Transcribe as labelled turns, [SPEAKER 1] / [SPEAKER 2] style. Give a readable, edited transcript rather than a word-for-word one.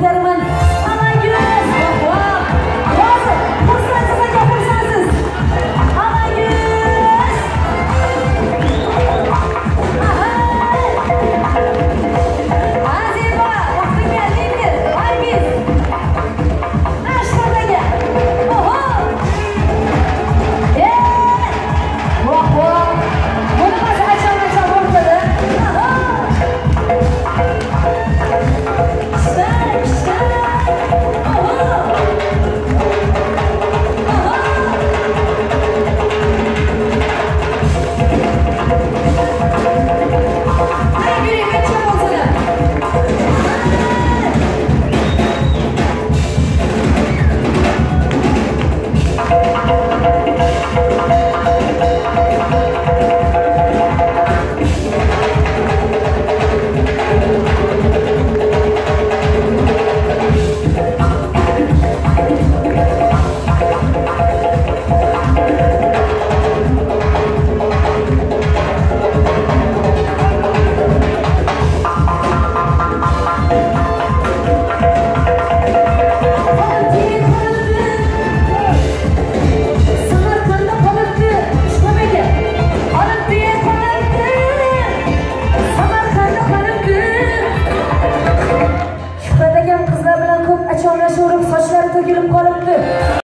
[SPEAKER 1] beraman. Amangiz, hozir xursandsiz aka, xursandsiz. Amangiz. Aziba, vaqtinga keldi. Amangiz. Nashqadaga. Oho. Voh. Buni biz achon bo'ldi. Qizlar bilan ko'p achonlashib, sochlari to'kilib qolibdi.